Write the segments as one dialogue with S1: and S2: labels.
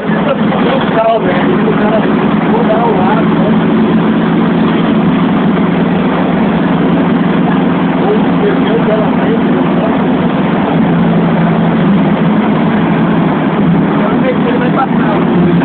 S1: Total, velho. O cara mudar o lado, né? Perdeu dela frente, vamos ver se ele vai passar.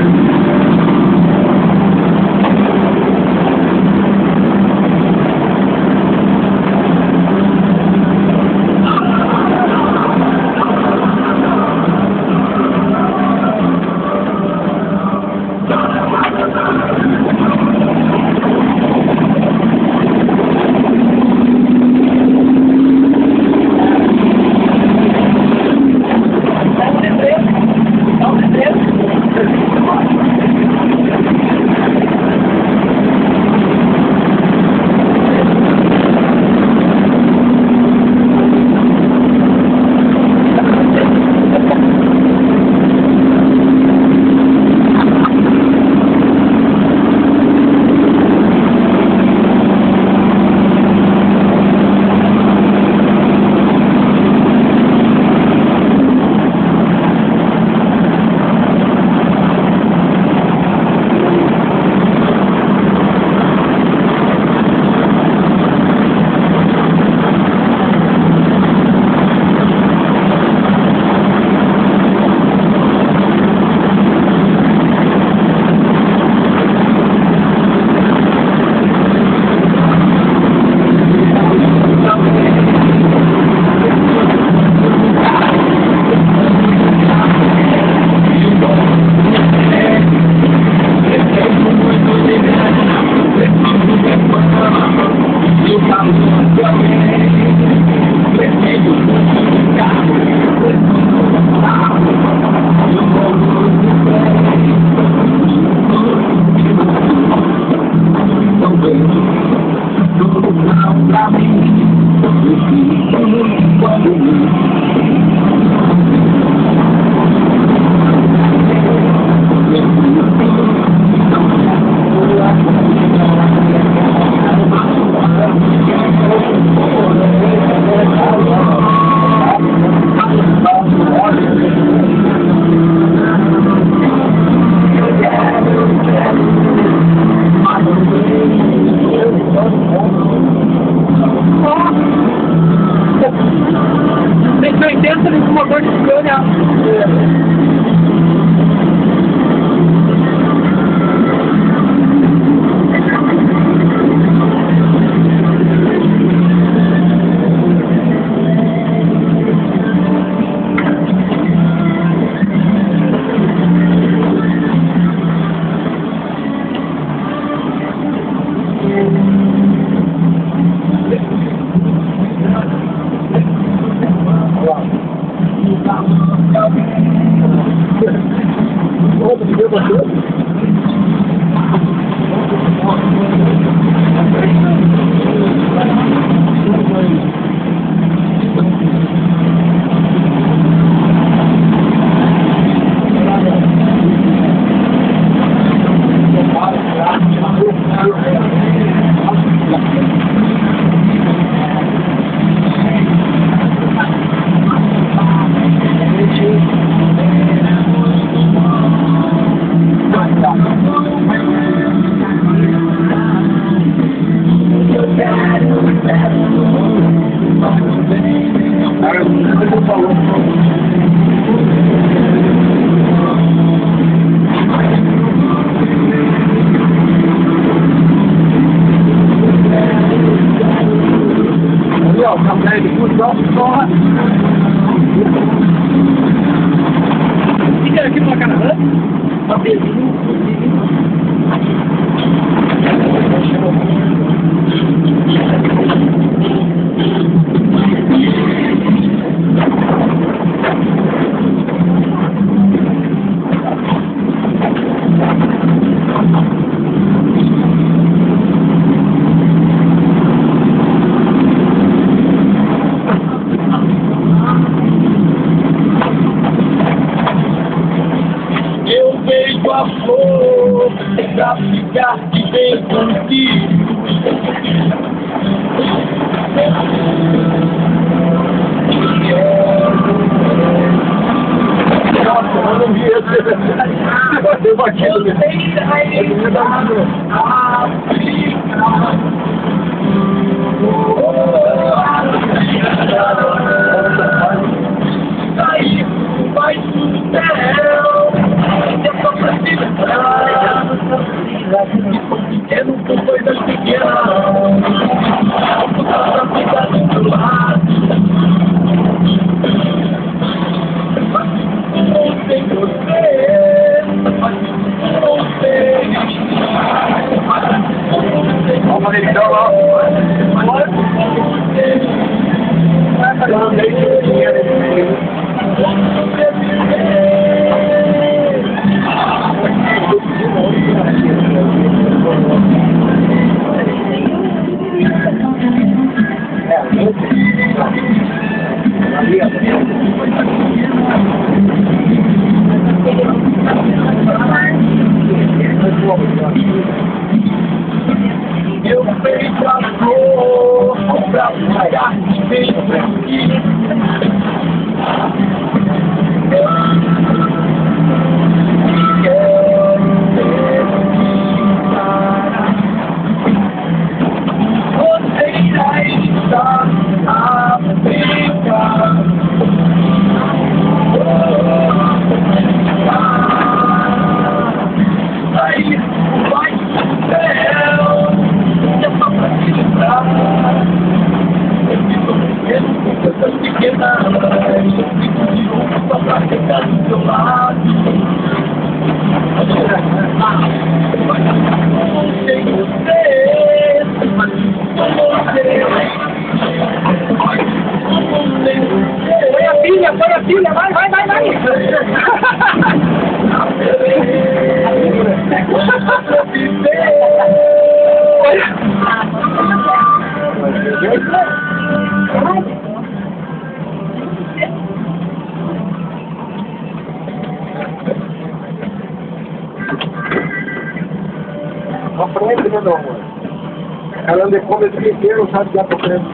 S1: Motor de Scania. Fica aqui pra caramba.
S2: A flor pra ficar de bem contigo. Nossa, eu não vi esse. Eu bati no meu.
S1: Aí vai pro céu. Eu só preciso pequeno com coisas pequenas. Tu tá pra ficar do meu lado. Não sei você, mas não sei.
S2: Vamos fazer então, ó. Eu não sei se eu tinha nesse filme.
S1: Eu vejo a flor pra olhar bem aqui. Você irá estar a brincar. Aí vai pro céu. É só pra te lembrar. Eu fico pequeno com coisas pequenas. Eu fico de novo só pra ficar do seu lado. Não sei você, mas não sei. Põe a pilha, vai, vai, vai, vai.
S2: Uma frente, né, não, mano? Ela anda como esse inteiro, sabe que dá pra frente.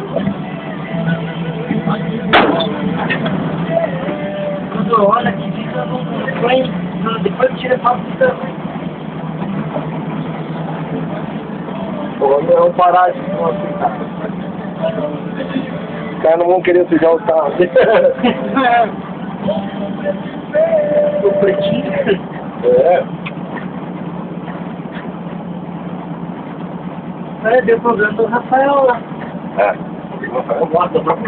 S1: Quando olha aqui, fica no frame, depois tira a foto fica.
S2: Pô, vamos parar de não aceitar. Os caras não vão querer sujar o carro.
S1: O pretinho.
S2: É.
S1: É, deu problema do Rafael lá.
S2: É. Nossa, pra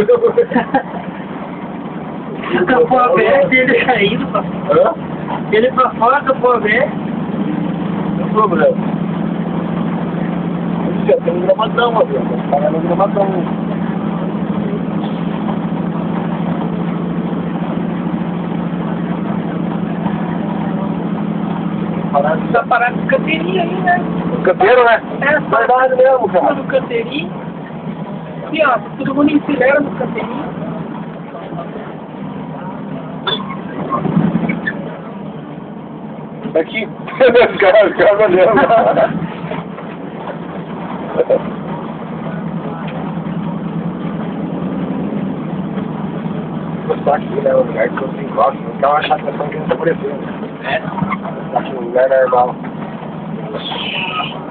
S1: O capô aberto dele caído, pá.
S2: Hã?
S1: Ele pra fora, capô aberto.
S2: Não tem problema. Já tem um gramadão, ó, viu? Tá no gramadão.
S1: Tá parado no canteirinho aí, né?
S2: Canteiro, né?
S1: É,
S2: Verdade mesmo, cara.
S1: tudo no canteirinho. Aqui, ó, todo mundo enfileira no canteirinho.
S2: Aqui. Os caras olhando. Gostar aqui, né? O lugar que você encosta. O cara vai achar que nós estamos querendo favorecer.
S1: É.
S2: Tá aqui no lugar normal.